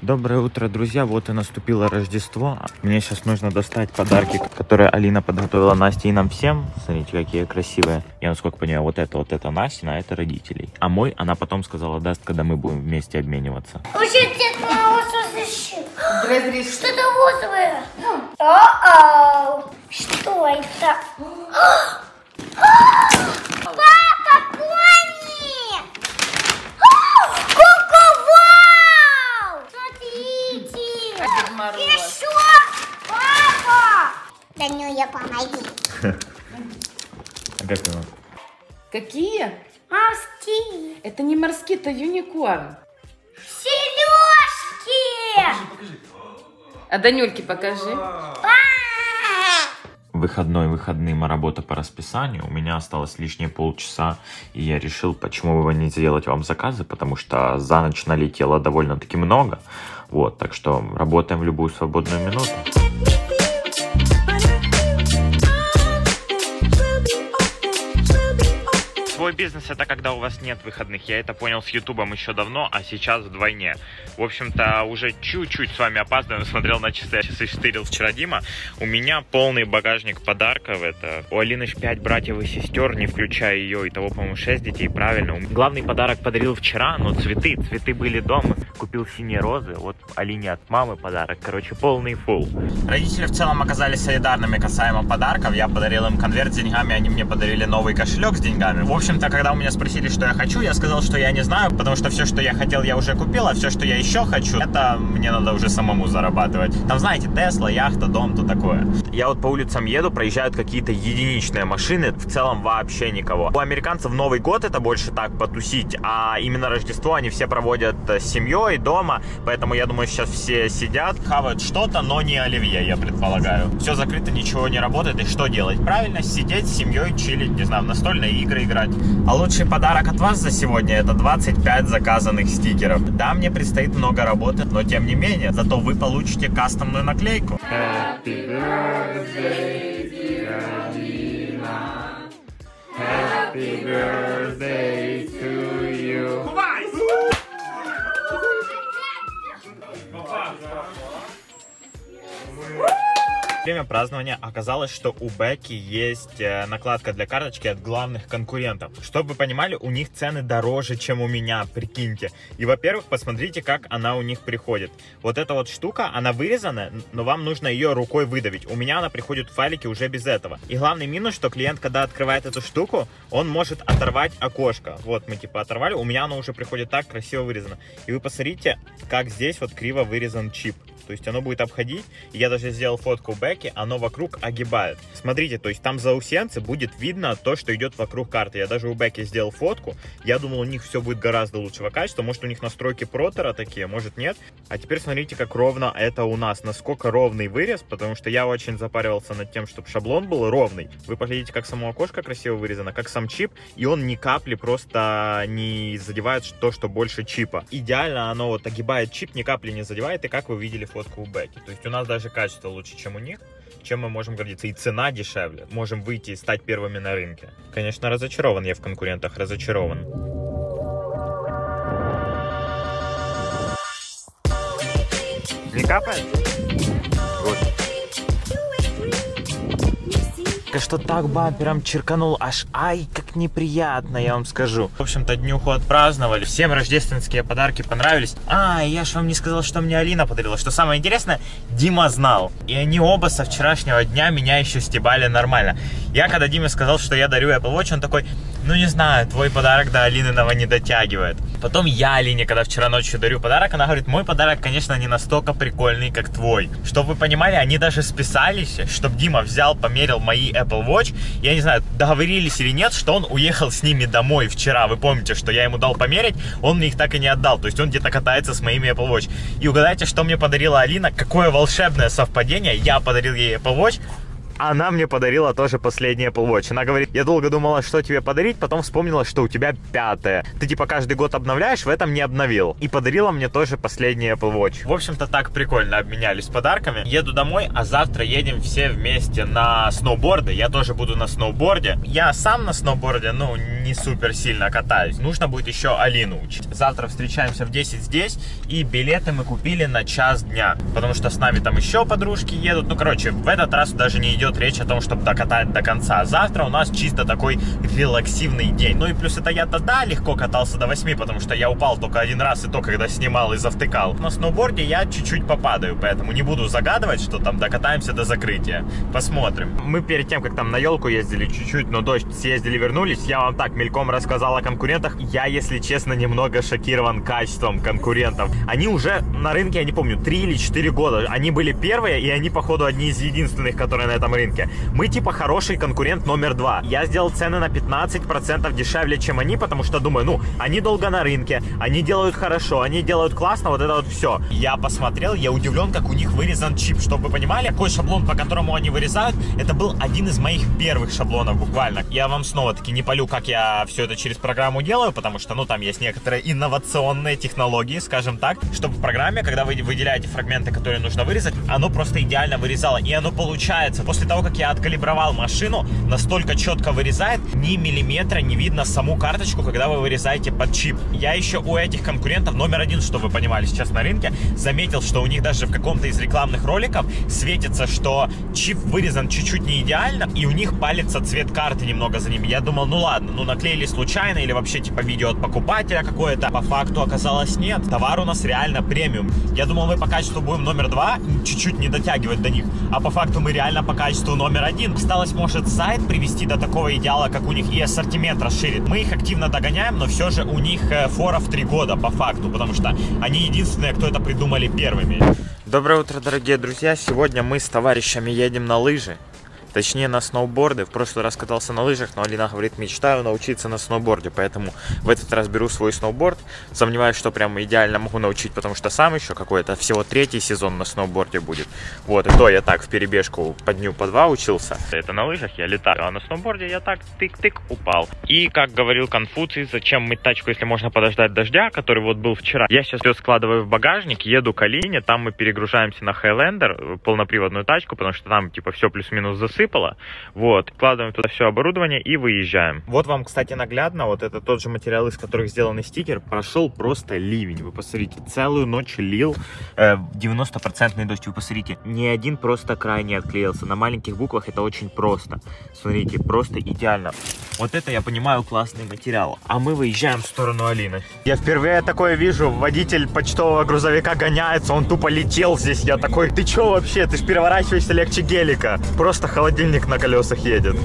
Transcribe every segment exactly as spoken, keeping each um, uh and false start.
Доброе утро, друзья. Вот и наступило Рождество. Мне сейчас нужно достать подарки, которые Алина подготовила Насте и нам всем. Смотрите, какие красивые. Я, насколько понимаю, вот это, вот это Настя, а это родителей. А мой она потом сказала даст, когда мы будем вместе обмениваться. Что-то розовое. О-оу. Что это? Папа, пони! Куку-вау! Смотрите! Еще! Папа! Данюля, помоги. Как его? Какие? Морские. Это не морские, это юникорн. Сережки! Покажи, покажи. А Данюльке покажи. Выходной, выходным, а работа по расписанию. У меня осталось лишние полчаса, и я решил, почему бы не сделать вам заказы, потому что за ночь налетело довольно-таки много. Вот, так что работаем в любую свободную минуту. Свой бизнес — это когда у вас нет выходных. Я это понял с ютубом еще давно, а сейчас вдвойне. В общем-то, уже чуть-чуть с вами опаздываем. Смотрел на часы, часы штырил вчера Дима. У меня полный багажник подарков. Это у Алины пять братьев и сестер, не включая ее. Итого, по-моему, шесть детей, правильно. Главный подарок подарил вчера, но цветы. Цветы были дома. Купил синие розы. Вот Алине от мамы подарок. Короче, полный фул. Родители в целом оказались солидарными касаемо подарков. Я подарил им конверт с деньгами, они мне подарили новый кошелек с деньгами. В общем, В общем-то, когда у меня спросили, что я хочу, я сказал, что я не знаю, потому что все, что я хотел, я уже купил, а все, что я еще хочу, это мне надо уже самому зарабатывать. Там, знаете, Тесла, яхта, дом, то такое. Я вот по улицам еду, проезжают какие-то единичные машины, в целом вообще никого. У американцев Новый год это больше так потусить, а именно Рождество они все проводят с семьей, дома, поэтому я думаю, сейчас все сидят, хавают что-то, но не оливье, я предполагаю. Все закрыто, ничего не работает, и что делать? Правильно, сидеть с семьей, чилить, не знаю, в настольные игры играть. А лучший подарок от вас за сегодня — это двадцать пять заказанных стикеров. Да, мне предстоит много работы, но тем не менее, зато вы получите кастомную наклейку. Happy birthday, dear Alina. Happy birthday to you. Время празднования оказалось, что у Бекки есть накладка для карточки от главных конкурентов. Чтобы вы понимали, у них цены дороже, чем у меня, прикиньте. И, во-первых, посмотрите, как она у них приходит. Вот эта вот штука, она вырезана, но вам нужно ее рукой выдавить. У меня она приходит в файлике уже без этого. И главный минус, что клиент, когда открывает эту штуку, он может оторвать окошко. Вот мы типа оторвали, у меня оно уже приходит так красиво вырезано. И вы посмотрите, как здесь вот криво вырезан чип. То есть оно будет обходить, и я даже сделал фотку у Бекки, оно вокруг огибает. Смотрите, то есть там заусенцы будет видно то, что идет вокруг карты. Я даже у Бекки сделал фотку, я думал, у них все будет гораздо лучшего качества. Может, у них настройки протера такие, может нет. А теперь смотрите, как ровно это у нас, насколько ровный вырез, потому что я очень запаривался над тем, чтобы шаблон был ровный. Вы поглядите, как само окошко красиво вырезано, как сам чип, и он ни капли просто не задевает то, что больше чипа. Идеально оно вот огибает чип, ни капли не задевает, и как вы видели фотку у Бекки. То есть у нас даже качество лучше, чем у них, чем мы можем гордиться. И цена дешевле. Можем выйти и стать первыми на рынке. Конечно, разочарован я в конкурентах, разочарован. Не капает? Вот. Что так бампером черканул, аж ай, как неприятно, я вам скажу. В общем-то, днюху отпраздновали, всем рождественские подарки понравились. А, я же вам не сказал, что мне Алина подарила. Что самое интересное, Дима знал. И они оба со вчерашнего дня меня еще стебали нормально. Я когда Диме сказал, что я дарю Apple Watch, он такой, ну не знаю, твой подарок до Алининого не дотягивает. Потом я Алине, когда вчера ночью дарю подарок, она говорит, мой подарок, конечно, не настолько прикольный, как твой. Чтобы вы понимали, они даже списались, чтобы Дима взял, померил мои Apple Watch. Я не знаю, договорились или нет, что он уехал с ними домой вчера. Вы помните, что я ему дал померить, он мне их так и не отдал. То есть он где-то катается с моими Apple Watch. И угадайте, что мне подарила Алина? Какое волшебное совпадение. Я подарил ей Apple Watch, она мне подарила тоже последний Apple Watch. Она говорит, я долго думала, что тебе подарить, потом вспомнила, что у тебя пятое. Ты типа каждый год обновляешь, в этом не обновил. И подарила мне тоже последний Apple Watch. В общем-то так прикольно обменялись подарками. Еду домой, а завтра едем все вместе на сноуборды. Я тоже буду на сноуборде. Я сам на сноуборде, ну, не супер сильно катаюсь. Нужно будет еще Алину учить. Завтра встречаемся в десять здесь. И билеты мы купили на час дня. Потому что с нами там еще подружки едут. Ну, короче, в этот раз даже не идет речь о том, чтобы докатать до конца. Завтра у нас чисто такой релаксивный день. Ну и плюс это я тогда легко катался до восьми, потому что я упал только один раз, и то, когда снимал и завтыкал. На сноуборде я чуть-чуть попадаю, поэтому не буду загадывать, что там докатаемся до закрытия. Посмотрим. Мы перед тем, как там на елку ездили чуть-чуть, но дождь, съездили, вернулись. Я вам так мельком рассказал о конкурентах. Я, если честно, немного шокирован качеством конкурентов. Они уже на рынке, я не помню, три или четыре года. Они были первые, и они, походу, одни из единственных, которые на этом рынке. Мы типа хороший конкурент номер два. Я сделал цены на пятнадцать процентов дешевле, чем они, потому что думаю, ну, они долго на рынке, они делают хорошо, они делают классно, вот это вот все. Я посмотрел, я удивлен, как у них вырезан чип. Чтобы вы понимали, какой шаблон, по которому они вырезают, это был один из моих первых шаблонов буквально. Я вам снова-таки не палю, как я все это через программу делаю, потому что, ну, там есть некоторые инновационные технологии, скажем так, чтобы в программе, когда вы выделяете фрагменты, которые нужно вырезать, оно просто идеально вырезало. И оно получается. После того, как я откалибровал машину, настолько четко вырезает, ни миллиметра не видно саму карточку, когда вы вырезаете под чип. Я еще у этих конкурентов номер один, чтобы вы понимали, сейчас на рынке, заметил, что у них даже в каком-то из рекламных роликов светится, что чип вырезан чуть-чуть не идеально, и у них палится цвет карты немного за ними. Я думал, ну ладно, ну наклеили случайно, или вообще типа видео от покупателя какое-то. По факту оказалось нет. Товар у нас реально премиум. Я думал, мы по качеству будем номер два, чуть-чуть не дотягивать до них, а по факту мы реально по качеству номер один. Осталось, может, сайт привести до такого идеала, как у них, и ассортимент расширить. Мы их активно догоняем, но все же у них фора в три года по факту, потому что они единственные, кто это придумали первыми. Доброе утро, дорогие друзья. Сегодня мы с товарищами едем на лыжи. Точнее, на сноуборды. В прошлый раз катался на лыжах, но Алина говорит, мечтаю научиться на сноуборде. Поэтому в этот раз беру свой сноуборд. Сомневаюсь, что прям идеально могу научить, потому что сам еще какой-то всего третий сезон на сноуборде будет. Вот, и то я так в перебежку по дню по два учился. Это на лыжах я летаю, а на сноуборде я так тык-тык упал. И, как говорил Конфуций, зачем мыть тачку, если можно подождать дождя, который вот был вчера. Я сейчас ее складываю в багажник, еду к Алине, там мы перегружаемся на Highlander, полноприводную тачку, потому что там типа все плюс-минус засыпано. Вот, вкладываем туда все оборудование и выезжаем. Вот вам, кстати, наглядно, вот это тот же материал, из которых сделанный стикер, прошел просто ливень. Вы посмотрите, целую ночь лил э, девяносто процентный дождь. Вы посмотрите, ни один просто край не отклеился. На маленьких буквах это очень просто. Смотрите, просто идеально. Вот это, я понимаю, классный материал. А мы выезжаем в сторону Алины. Я впервые такое вижу. Водитель почтового грузовика гоняется, он тупо летел здесь. Я такой, ты чё вообще? Ты ж переворачиваешься легче гелика. Просто холодильник на колесах едет.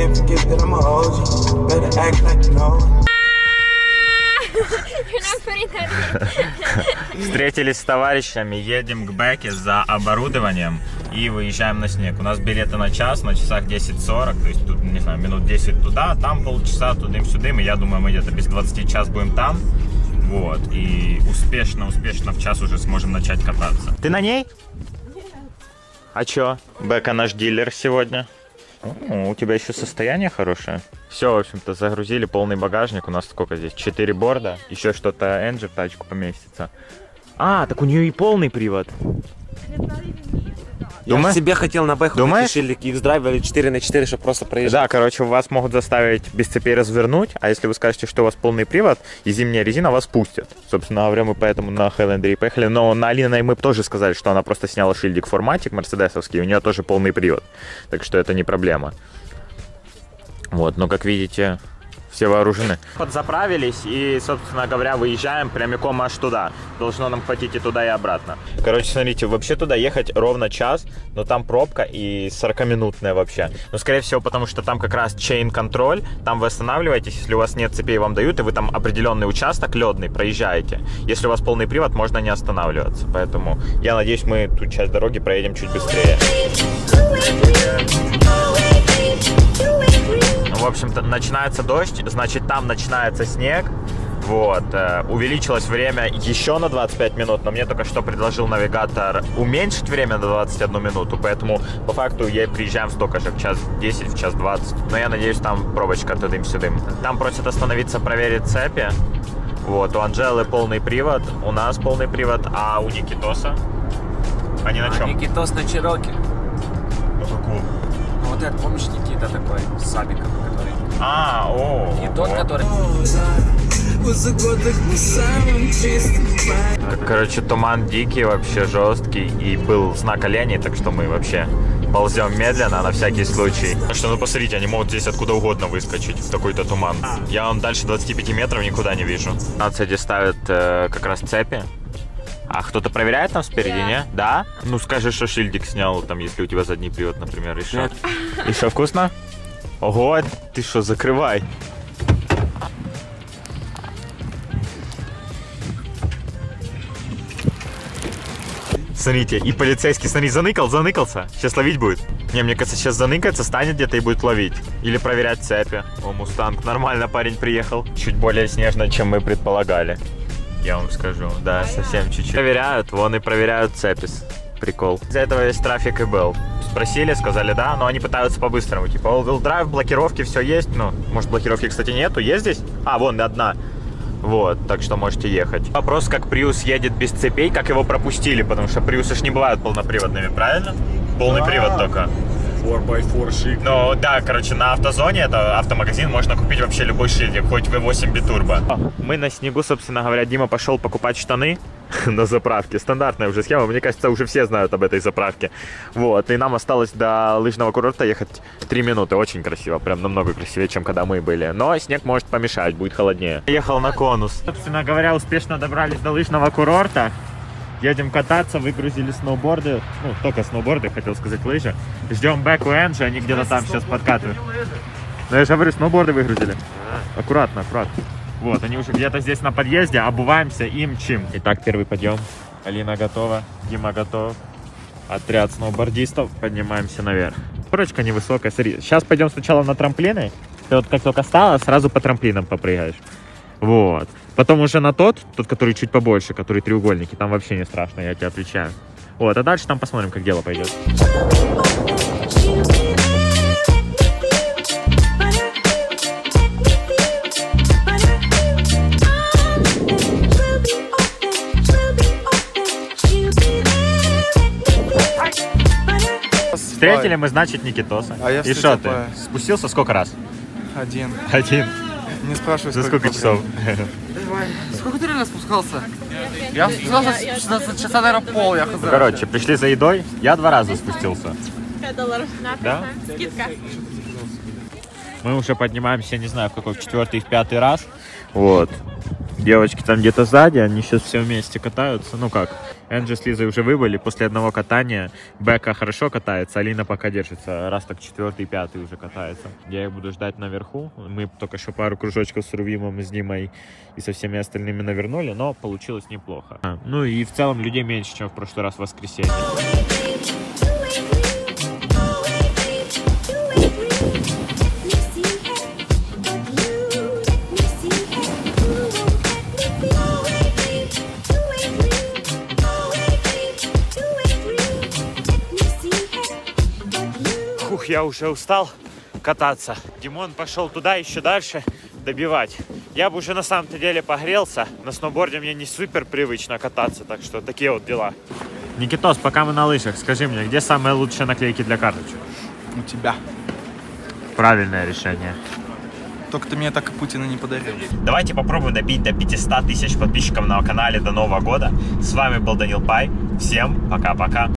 Встретились с товарищами, едем к Беке за оборудованием и выезжаем на снег. У нас билеты на час, на часах десять сорок, то есть тут, не знаю, минут десять туда, там полчаса, тудым-сюдым, и я думаю, мы где-то без двадцати час будем там. Вот, и успешно-успешно в час уже сможем начать кататься. Ты на ней? Нет. А чё? Бека наш дилер сегодня. О, у тебя еще состояние хорошее. Все, в общем-то, загрузили полный багажник. У нас сколько здесь? четыре борда. Еще что-то Энджи в тачку поместится. А, так у нее и полный привод. Я Думаешь? себе хотел на бэху решили X-Drive или четыре на четыре, чтобы просто проезжать. Да, короче, вас могут заставить без цепей развернуть, а если вы скажете, что у вас полный привод и зимняя резина, вас пустят. Собственно говоря, мы поэтому на Highlander и поехали. Но на Алиной мы тоже сказали, что она просто сняла шильдик форматик мерседесовский, у нее тоже полный привод. Так что это не проблема. Вот, но как видите, все вооружены. Подзаправились и, собственно говоря, выезжаем прямиком аж туда. Должно нам хватить и туда, и обратно. Короче, смотрите, вообще туда ехать ровно час, но там пробка и сорокаминутная вообще. Но, скорее всего, потому что там как раз чейн-контроль, там вы останавливаетесь, если у вас нет цепей, вам дают, и вы там определенный участок ледный проезжаете. Если у вас полный привод, можно не останавливаться. Поэтому я надеюсь, мы ту часть дороги проедем чуть быстрее. В общем-то, начинается дождь, значит, там начинается снег. Вот. Увеличилось время еще на двадцать пять минут, но мне только что предложил навигатор уменьшить время на двадцать одну минуту, поэтому по факту я приезжаем столько же, в час десять, в час двадцать. Но я надеюсь, там пробочка тудым-сюдым. Там просят остановиться, проверить цепи. Вот, у Анжелы полный привод, у нас полный привод, а у Никитоса? Они на чем? А Никитос на Чироке. На каком? Ну вот этот, помнишь, Никита такой, с Сабиком, который... А, о, Не тот, который... Короче, туман дикий, вообще жесткий, и был знак оленей, так что мы вообще ползем медленно на всякий случай. Так что, ну посмотрите, они могут здесь откуда угодно выскочить в такой-то туман. Я вон дальше двадцати пяти метров никуда не вижу. На цеде ставят э, как раз цепи. А кто-то проверяет там спереди, да. Не? Да? Ну скажи, что шильдик снял, там, если у тебя задний привод, например, и что? И что, вкусно? Ого, ты что, закрывай. Смотрите, и полицейский, смотри, заныкал, заныкался. Сейчас ловить будет. Не, мне кажется, сейчас заныкается, станет где-то и будет ловить. Или проверять цепи. О, Мустанг, нормально парень приехал. Чуть более снежно, чем мы предполагали. Я вам скажу, да, совсем чуть-чуть. Проверяют, вон и проверяют цепи. Прикол. Из-за этого весь трафик и был. Спросили, сказали да, но они пытаются по-быстрому. Типа, all-wheel drive, блокировки, все есть. Ну, может, блокировки, кстати, нету. Есть здесь? А, вон, одна. Вот, так что можете ехать. Вопрос, как Prius едет без цепей, как его пропустили, потому что Prius ж не бывают полноприводными, правильно? Полный привод только. фор бай фор шик. Ну да, короче, на автозоне, это автомагазин, можно купить вообще любой шильдик, хоть ви восемь битурбо. Мы на снегу, собственно говоря, Дима пошел покупать штаны на заправке. Стандартная уже схема, мне кажется, уже все знают об этой заправке. Вот, и нам осталось до лыжного курорта ехать три минуты. Очень красиво, прям намного красивее, чем когда мы были. Но снег может помешать, будет холоднее. Ехал на конус. Собственно говоря, успешно добрались до лыжного курорта. Едем кататься, выгрузили сноуборды. Ну, только сноуборды, хотел сказать, лыжи. Ждем Беку и Энджи, они где-то там сейчас подкатывают. Ну, я же говорю, сноуборды выгрузили. Аккуратно, аккуратно. Вот, они уже где-то здесь на подъезде, обуваемся и мчим. Итак, первый подъем. Алина готова, Дима готов. Отряд сноубордистов, поднимаемся наверх. Горочка невысокая, смотри. Сейчас пойдем сначала на трамплины. Ты вот как только стала, сразу по трамплинам попрыгаешь. Вот. Потом уже на тот, тот, который чуть побольше, который треугольники, там вообще не страшно, я тебе отвечаю. Вот, а дальше там посмотрим, как дело пойдет. Встретили мы, значит, Никитоса. А я и что ты? Спустился сколько раз? Один. Один. Не спрашивай, за сколько, сколько часов? Сколько ты реально спускался? Я спускался шестнадцать часа, наверное, пол, я хз. Ну, короче, пришли за едой, я два раза спустился. пять долларов. Да? Скидка. Мы уже поднимаемся, не знаю, в какой, в четвертый, в пятый раз. Вот. Девочки там где-то сзади, они сейчас все вместе катаются. Ну как, Энджи с Лизой уже выбыли. После одного катания Бека хорошо катается, Алина пока держится. Раз так четвертый, пятый уже катается. Я их буду ждать наверху. Мы только что пару кружочков с Рувимом, с Димой и со всеми остальными навернули, но получилось неплохо. А, ну и в целом людей меньше, чем в прошлый раз в воскресенье. Ух, я уже устал кататься. Димон пошел туда, еще дальше добивать. Я бы уже на самом-то деле погрелся. На сноуборде мне не супер привычно кататься, так что такие вот дела. Никитос, пока мы на лыжах, скажи мне, где самые лучшие наклейки для карточек? У тебя. Правильное решение. Только ты мне так и Путина не подарил. Давайте попробуем добить до пятисот тысяч подписчиков на канале до Нового года. С вами был Данил Пай. Всем пока-пока.